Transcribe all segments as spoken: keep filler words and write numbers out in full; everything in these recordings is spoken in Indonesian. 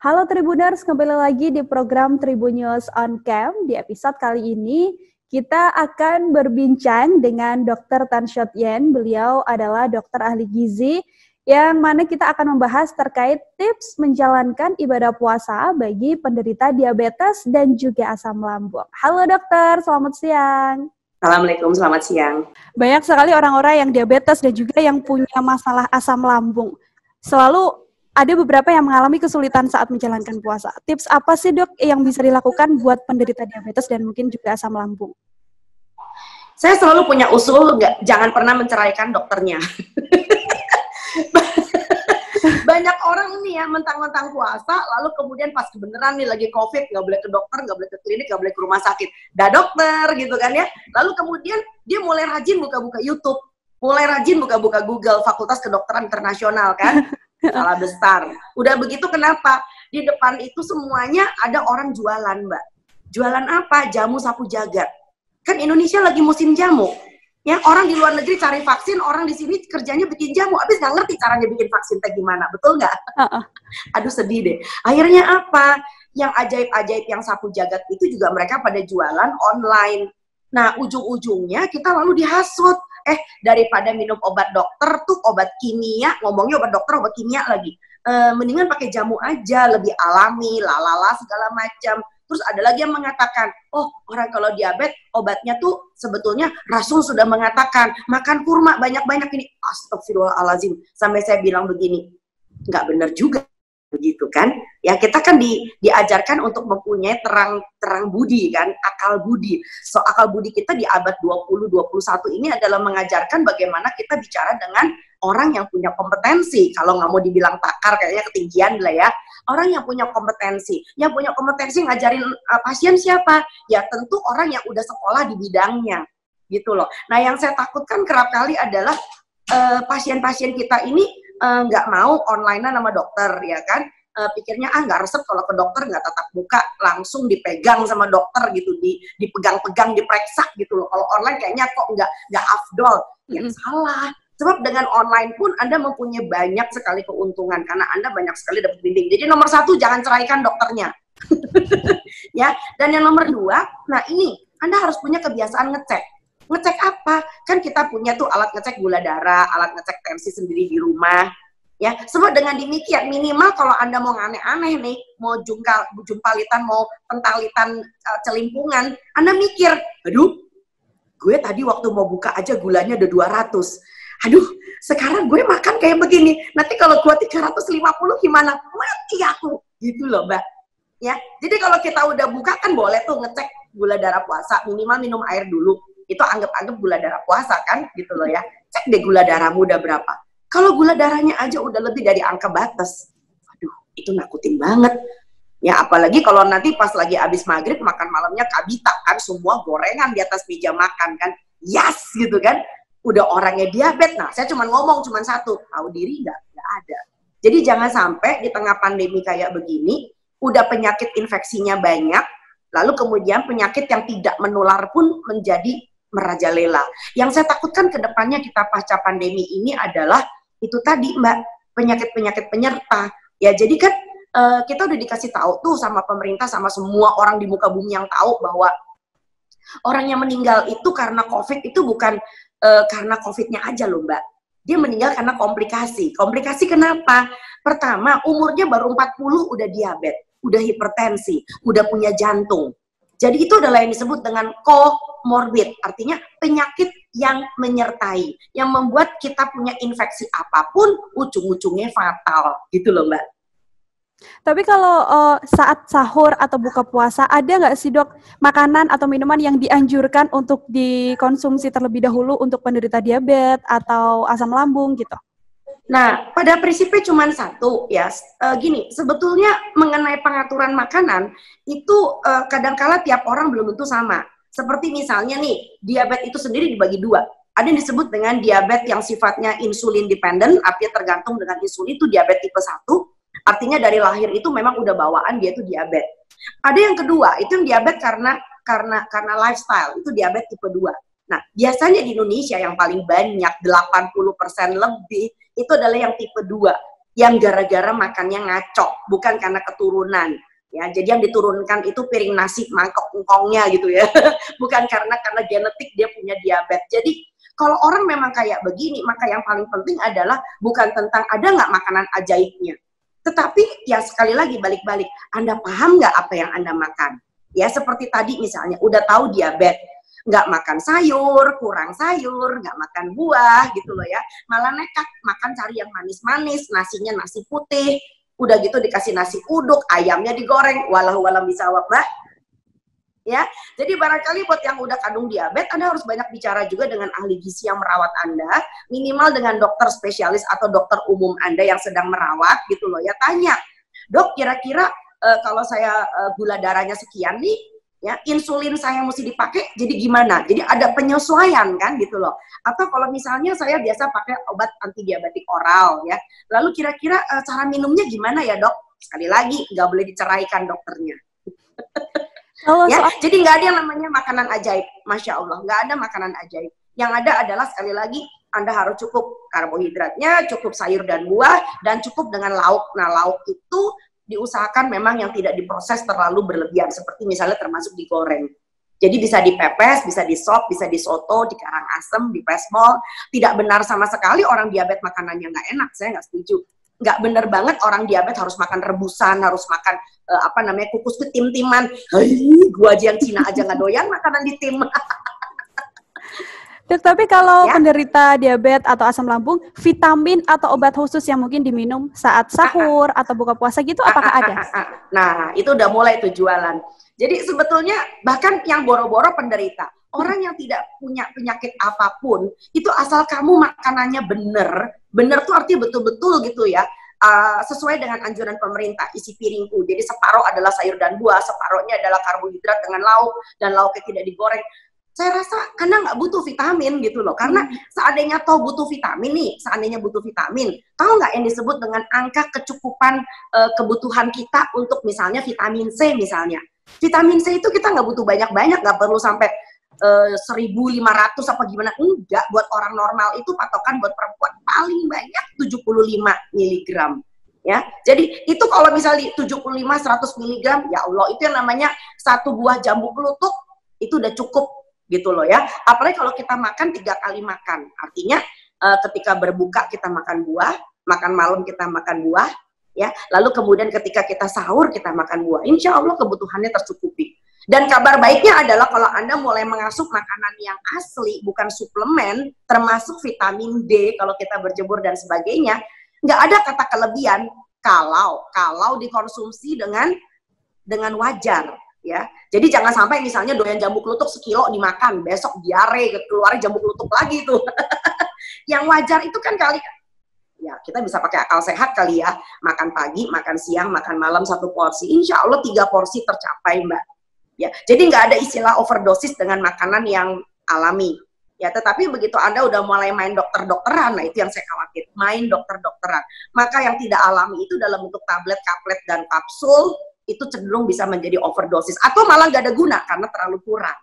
Halo Tribuners, kembali lagi di program Tribun News on Cam. Di episode kali ini, kita akan berbincang dengan dokter Tan Shot Yen. Beliau adalah dokter ahli gizi, yang mana kita akan membahas terkait tips menjalankan ibadah puasa bagi penderita diabetes dan juga asam lambung. Halo dokter, selamat siang. Assalamualaikum, selamat siang. Banyak sekali orang-orang yang diabetes dan juga yang punya masalah asam lambung. Selalu ada beberapa yang mengalami kesulitan saat menjalankan puasa. Tips apa sih dok yang bisa dilakukan buat penderita diabetes dan mungkin juga asam lambung? Saya selalu punya usul, gak, jangan pernah menceraikan dokternya. Banyak orang nih ya mentang-mentang puasa, lalu kemudian pas kebenaran nih lagi COVID, nggak boleh ke dokter, nggak boleh ke klinik, nggak boleh ke rumah sakit. Dah dokter gitu kan ya. Lalu kemudian dia mulai rajin buka-buka YouTube, mulai rajin buka-buka Google, Fakultas Kedokteran Internasional kan. Salah besar. Udah begitu kenapa? Di depan itu semuanya ada orang jualan, Mbak. Jualan apa? Jamu sapu jagat. Kan Indonesia lagi musim jamu. Ya, orang di luar negeri cari vaksin, orang di sini kerjanya bikin jamu. Abis nggak ngerti caranya bikin vaksin teh gimana, betul nggak? Uh-uh. Aduh sedih deh. Akhirnya apa? Yang ajaib-ajaib yang sapu jagat itu juga mereka pada jualan online. Nah, ujung-ujungnya kita lalu dihasut. Eh, daripada minum obat dokter tuh obat kimia, ngomongnya obat dokter, obat kimia lagi. E, mendingan pakai jamu aja, lebih alami, lalala segala macam. Terus ada lagi yang mengatakan, oh orang kalau diabetes obatnya tuh sebetulnya Rasul sudah mengatakan makan kurma banyak-banyak ini. Astagfirullahaladzim, sampai saya bilang begini, nggak benar juga. Begitu kan, ya kita kan di, diajarkan untuk mempunyai terang terang budi kan, akal budi. So akal budi kita di abad dua puluh dua puluh satu ini adalah mengajarkan bagaimana kita bicara dengan orang yang punya kompetensi. Kalau nggak mau dibilang pakar kayaknya ketinggian lah ya. Orang yang punya kompetensi, yang punya kompetensi ngajarin uh, pasien siapa? Ya tentu orang yang udah sekolah di bidangnya, gitu loh. Nah yang saya takutkan kerap kali adalah uh, pasien-pasien kita ini nggak uh, mau online sama dokter ya kan, uh, pikirnya ah nggak resep kalau ke dokter, nggak tatap muka, langsung dipegang sama dokter gitu, di dipegang-pegang, diperiksa gitu loh. Kalau online kayaknya kok nggak nggak afdol, ya mm-hmm. Salah. Sebab dengan online pun Anda mempunyai banyak sekali keuntungan karena Anda banyak sekali dapat bimbing. Jadi nomor satu jangan ceraikan dokternya, ya. Dan yang nomor dua, nah ini Anda harus punya kebiasaan ngecek. Ngecek apa? Kan kita punya tuh alat ngecek gula darah, alat ngecek tensi sendiri di rumah. Ya, sebab dengan demikian minimal kalau Anda mau aneh-aneh nih, mau jungkal, jumpalitan, mau pentalitan uh, celimpungan, Anda mikir, aduh, gue tadi waktu mau buka aja gulanya udah dua ratus. Aduh, sekarang gue makan kayak begini. Nanti kalau gue tiga ratus lima puluh gimana? Mati aku. Gitu loh, Mbak. Ya, jadi kalau kita udah buka kan boleh tuh ngecek gula darah puasa, minimal minum air dulu. Itu anggap-anggap gula darah puasa kan, gitu loh ya. Cek deh gula darahmu udah berapa. Kalau gula darahnya aja udah lebih dari angka batas, aduh, itu nakutin banget. Ya, apalagi kalau nanti pas lagi habis maghrib, makan malamnya kabita kan, semua gorengan di atas meja makan kan. Yes, gitu kan. Udah orangnya diabetes, nah saya cuma ngomong cuma satu, tahu diri nggak? Nggak ada. Jadi jangan sampai di tengah pandemi kayak begini, udah penyakit infeksinya banyak, lalu kemudian penyakit yang tidak menular pun menjadi merajalela. Yang saya takutkan ke depannya kita pasca pandemi ini adalah itu tadi Mbak, penyakit-penyakit penyerta. Ya jadi kan uh, kita udah dikasih tahu tuh sama pemerintah, sama semua orang di muka bumi yang tahu bahwa orang yang meninggal itu karena COVID itu bukan uh, karena COVID-nya aja loh Mbak. Dia meninggal karena komplikasi. Komplikasi kenapa? Pertama, umurnya baru empat puluh udah diabetes, udah hipertensi, udah punya jantung. Jadi itu adalah yang disebut dengan komorbid, artinya penyakit yang menyertai, yang membuat kita punya infeksi apapun, ujung-ujungnya fatal, gitu loh Mbak. Tapi kalau uh, saat sahur atau buka puasa, ada nggak sih dok makanan atau minuman yang dianjurkan untuk dikonsumsi terlebih dahulu untuk penderita diabetes atau asam lambung gitu? Nah, pada prinsipnya cuma satu ya, e, gini, sebetulnya mengenai pengaturan makanan itu e, kadangkala tiap orang belum tentu sama. Seperti misalnya nih, diabetes itu sendiri dibagi dua. Ada yang disebut dengan diabetes yang sifatnya insulin dependent, artinya tergantung dengan insulin, itu diabetes tipe satu. Artinya dari lahir itu memang udah bawaan dia itu diabetes. Ada yang kedua, itu yang diabetes karena karena karena lifestyle, itu diabetes tipe dua. Nah, biasanya di Indonesia yang paling banyak, delapan puluh persen lebih, itu adalah yang tipe dua. yang gara-gara makannya ngaco, bukan karena keturunan. Ya, jadi yang diturunkan itu piring nasi mangkok engkongnya gitu ya, bukan karena karena genetik dia punya diabetes. Jadi kalau orang memang kayak begini, maka yang paling penting adalah bukan tentang ada nggak makanan ajaibnya, tetapi ya sekali lagi balik-balik, Anda paham nggak apa yang Anda makan? Ya seperti tadi misalnya, udah tahu diabetes, nggak makan sayur, kurang sayur, nggak makan buah gitu loh ya, malah nekat makan cari yang manis-manis, nasinya nasi putih. Udah gitu dikasih nasi uduk, ayamnya digoreng, walau walam bisa mbak. Ya, jadi barangkali buat yang udah kandung diabetes, Anda harus banyak bicara juga dengan ahli gizi yang merawat Anda, minimal dengan dokter spesialis atau dokter umum Anda yang sedang merawat gitu loh ya. Tanya, dok kira-kira uh, kalau saya uh, gula darahnya sekian nih, ya insulin saya mesti dipakai, jadi gimana? Jadi ada penyesuaian kan gitu loh. Atau kalau misalnya saya biasa pakai obat anti diabetik oral ya, lalu kira-kira uh, cara minumnya gimana ya dok? Sekali lagi nggak boleh diceraikan dokternya. Oh, ya, soal... jadi nggak ada yang namanya makanan ajaib, masya Allah, nggak ada makanan ajaib. Yang ada adalah sekali lagi Anda harus cukup karbohidratnya, cukup sayur dan buah, dan cukup dengan lauk. Nah lauk itu diusahakan memang yang tidak diproses terlalu berlebihan, seperti misalnya termasuk digoreng. Jadi bisa dipepes, bisa di sop, bisa di soto, di karang asem, di pesmol. Tidak benar sama sekali orang diabetes makanannya nggak enak, saya nggak setuju. Nggak bener banget orang diabetes harus makan rebusan, harus makan uh, apa namanya kukus ketim-timan. Hei, gua aja yang Cina aja nggak doyan makanan di tim. Dok, tapi kalau ya? penderita diabetes atau asam lambung, vitamin atau obat khusus yang mungkin diminum saat sahur atau buka puasa gitu, apakah ada? Nah, itu udah mulai tuh jualan. Jadi sebetulnya bahkan yang boro-boro penderita, orang yang tidak punya penyakit apapun, itu asal kamu makanannya bener, bener tuh artinya betul-betul gitu ya, uh, sesuai dengan anjuran pemerintah, isi piringku. Jadi separuh adalah sayur dan buah, separuhnya adalah karbohidrat dengan lauk, dan lauknya tidak digoreng. Saya rasa Anda nggak butuh vitamin gitu loh, karena seandainya toh butuh vitamin nih, seandainya butuh vitamin, tahu nggak yang disebut dengan angka kecukupan uh, kebutuhan kita untuk misalnya vitamin C misalnya. Vitamin C itu kita nggak butuh banyak-banyak, nggak perlu sampai uh, seribu lima ratus apa gimana, enggak, buat orang normal itu patokan buat perempuan paling banyak tujuh puluh lima miligram. Ya, jadi itu kalau misalnya tujuh puluh lima seratus miligram, ya Allah, itu yang namanya satu buah jambu kelutuk, itu udah cukup gitu loh ya. Apalagi kalau kita makan tiga kali makan, artinya uh, ketika berbuka kita makan buah, makan malam kita makan buah, ya. Lalu kemudian ketika kita sahur kita makan buah, insya Allah kebutuhannya tercukupi. Dan kabar baiknya adalah kalau Anda mulai mengasup makanan yang asli, bukan suplemen, termasuk vitamin D kalau kita berjemur dan sebagainya, nggak ada kata kelebihan kalau kalau dikonsumsi dengan dengan wajar. Ya, jadi jangan sampai misalnya doyan jambu kelutuk sekilo dimakan, besok diare, keluar jambu kelutuk lagi tuh. Yang wajar itu kan kali, ya kita bisa pakai akal sehat kali ya, makan pagi, makan siang, makan malam satu porsi, insya Allah tiga porsi tercapai mbak. Ya, jadi nggak ada istilah overdosis dengan makanan yang alami. Ya, tetapi begitu Anda udah mulai main dokter-dokteran, nah itu yang saya khawatir, main dokter-dokteran. Maka yang tidak alami itu dalam bentuk tablet, kaplet, dan kapsul, itu cenderung bisa menjadi overdosis atau malah nggak ada guna karena terlalu kurang.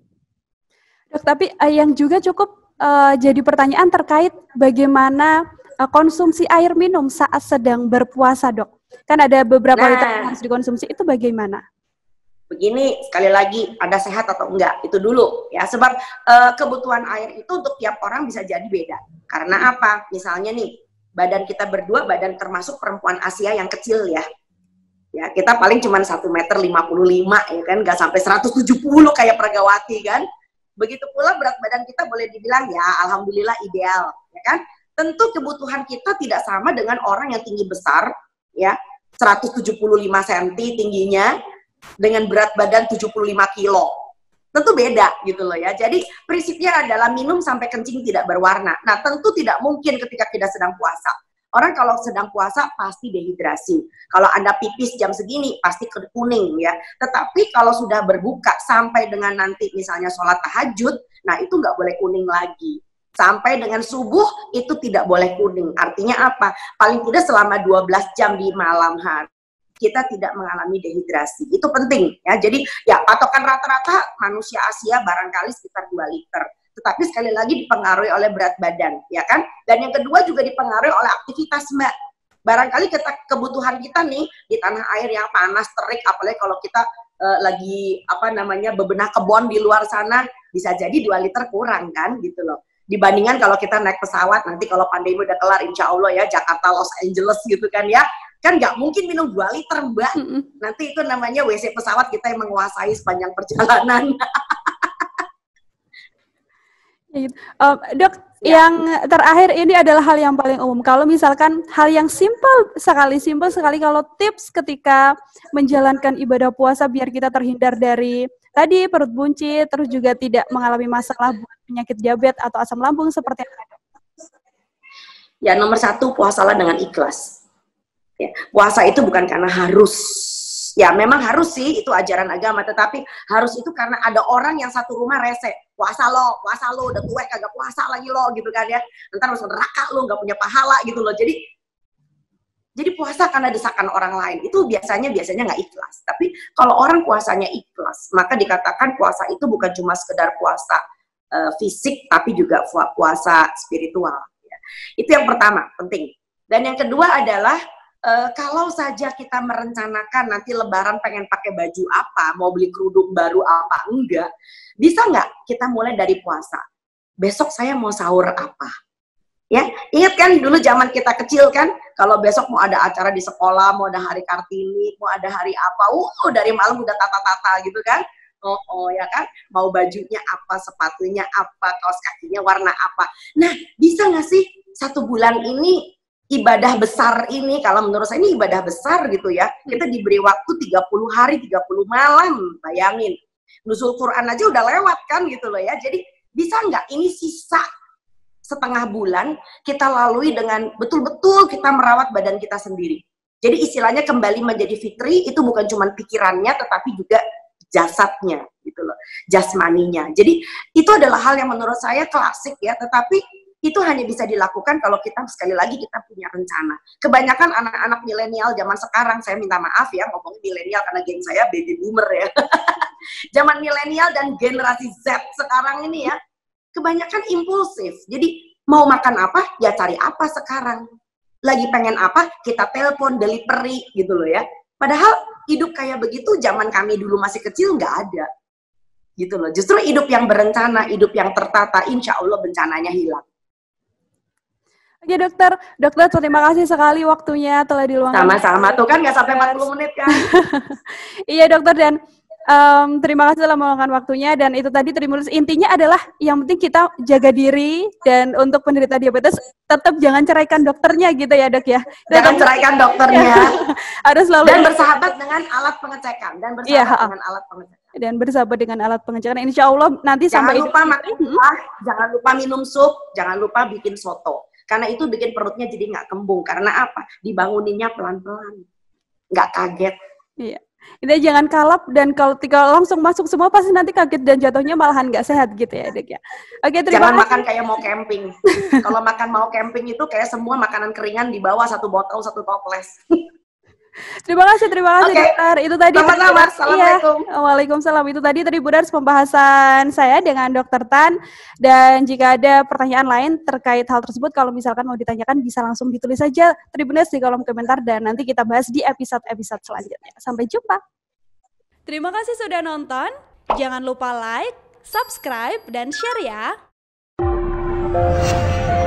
Dok, tapi uh, yang juga cukup uh, jadi pertanyaan terkait bagaimana uh, konsumsi air minum saat sedang berpuasa, dok. Kan ada beberapa nah, liter yang harus dikonsumsi, itu bagaimana? Begini, sekali lagi, Anda sehat atau enggak, itu dulu ya. Sebab uh, kebutuhan air itu untuk tiap orang bisa jadi beda. Karena apa? Misalnya nih, badan kita berdua, badan termasuk perempuan Asia yang kecil ya. Ya, kita paling cuma satu meter lima puluh lima ya kan, nggak sampai seratus tujuh puluh kayak Pragawati kan. Begitu pula berat badan kita boleh dibilang ya alhamdulillah ideal, ya kan. Tentu kebutuhan kita tidak sama dengan orang yang tinggi besar, ya, seratus tujuh puluh lima sentimeter tingginya dengan berat badan tujuh puluh lima kilo. Tentu beda gitu loh ya. Jadi prinsipnya adalah minum sampai kencing tidak berwarna. Nah, tentu tidak mungkin ketika kita sedang puasa. Orang kalau sedang puasa pasti dehidrasi. Kalau Anda pipis jam segini pasti kuning ya. Tetapi kalau sudah berbuka sampai dengan nanti misalnya sholat tahajud, nah itu nggak boleh kuning lagi. Sampai dengan subuh itu tidak boleh kuning. Artinya apa? Paling tidak selama dua belas jam di malam hari kita tidak mengalami dehidrasi. Itu penting ya. Jadi ya patokan rata-rata manusia Asia barangkali sekitar dua liter. Tetapi sekali lagi dipengaruhi oleh berat badan, ya kan? Dan yang kedua juga dipengaruhi oleh aktivitas mbak. Barangkali kita, kebutuhan kita nih di tanah air yang panas, terik, apalagi kalau kita uh, lagi apa namanya bebenah kebun di luar sana, bisa jadi dua liter kurang kan gitu loh. Dibandingkan kalau kita naik pesawat, nanti kalau pandemi udah kelar, insya Allah ya, Jakarta, Los Angeles gitu kan ya, kan nggak mungkin minum dua liter mbak, mm-hmm. nanti itu namanya W C pesawat kita yang menguasai sepanjang perjalanan. um, dok, ya. Yang terakhir ini adalah hal yang paling umum. Kalau misalkan hal yang simpel sekali, simpel sekali kalau tips ketika menjalankan ibadah puasa biar kita terhindar dari tadi perut buncit, terus juga tidak mengalami masalah penyakit diabetes atau asam lambung seperti apa? Ya, nomor satu, puasalah dengan ikhlas. Ya, puasa itu bukan karena harus. Ya, memang harus sih, itu ajaran agama, tetapi harus itu karena ada orang yang satu rumah rese. Puasa lo, puasa lo, udah tua kagak puasa lagi lo, gitu kan ya. Ntar masuk neraka lo, gak punya pahala gitu loh. Jadi, jadi puasa karena desakan orang lain, itu biasanya biasanya nggak ikhlas. Tapi kalau orang puasanya ikhlas, maka dikatakan puasa itu bukan cuma sekedar puasa uh, fisik, tapi juga puasa spiritual. Ya. Itu yang pertama, penting. Dan yang kedua adalah, uh, kalau saja kita merencanakan nanti lebaran pengen pakai baju apa, mau beli kerudung baru apa, enggak. Bisa nggak kita mulai dari puasa? Besok saya mau sahur apa? Ya, ingat kan dulu zaman kita kecil kan, kalau besok mau ada acara di sekolah, mau ada hari Kartini, mau ada hari apa, uh, dari malam udah tata-tata gitu kan, oh, oh ya kan, mau bajunya apa, sepatunya apa, kaos kakinya warna apa. Nah, bisa nggak sih satu bulan ini ibadah besar ini, kalau menurut saya ini ibadah besar gitu ya, kita diberi waktu tiga puluh hari, tiga puluh malam, bayangin. Nuzul Quran aja udah lewat kan gitu loh ya, jadi bisa nggak ini sisa setengah bulan kita lalui dengan betul-betul kita merawat badan kita sendiri. Jadi istilahnya kembali menjadi fitri itu bukan cuma pikirannya tetapi juga jasadnya gitu loh, jasmaninya. Jadi itu adalah hal yang menurut saya klasik ya, tetapi itu hanya bisa dilakukan kalau kita sekali lagi kita punya rencana. Kebanyakan anak-anak milenial zaman sekarang, saya minta maaf ya ngomong milenial karena geng saya baby boomer ya. Zaman milenial dan generasi Z sekarang ini ya, kebanyakan impulsif. Jadi mau makan apa, ya cari apa sekarang. Lagi pengen apa, kita telepon, delivery gitu loh ya. Padahal hidup kayak begitu zaman kami dulu masih kecil nggak ada. Gitu loh. Justru hidup yang berencana, hidup yang tertata, insya Allah bencananya hilang. Oke dokter, dokter terima kasih sekali waktunya telah diluangkan. Sama-sama, tuh kan nggak sampai empat puluh menit kan. Iya dokter, dan Um, terima kasih telah meluangkan waktunya, dan itu tadi Tribuners intinya adalah yang penting kita jaga diri, dan untuk penderita diabetes tetap jangan ceraikan dokternya gitu ya dok ya. Jangan ceraikan dokternya. Harus selalu dan bersahabat dengan alat pengecekan dan bersahabat ya, dengan alat pengecekan. Dan bersahabat dengan alat pengecekan. Insya Allah nanti jangan sampai lupa makan buah, jangan lupa minum sup, jangan lupa bikin soto. Karena itu bikin perutnya jadi nggak kembung. Karena apa? Dibanguninnya pelan-pelan, nggak kaget. Iya. Ini jangan kalap, dan kalau tinggal langsung masuk semua pasti nanti kaget dan jatuhnya malahan nggak sehat gitu ya dok ya. Oke, terima jangan kasih. Makan kayak mau camping. Kalau makan mau camping itu kayak semua makanan keringan di bawah satu botol satu toples. Terima kasih, terima kasih okay. dokter. Itu tadi. Sama-sama. Assalamualaikum. Iya. Waalaikumsalam. Itu tadi Tribuners pembahasan saya dengan dokter Tan. Dan jika ada pertanyaan lain terkait hal tersebut, kalau misalkan mau ditanyakan bisa langsung ditulis saja Tribuners di kolom komentar, dan nanti kita bahas di episode-episode selanjutnya. Sampai jumpa. Terima kasih sudah nonton. Jangan lupa like, subscribe, dan share ya.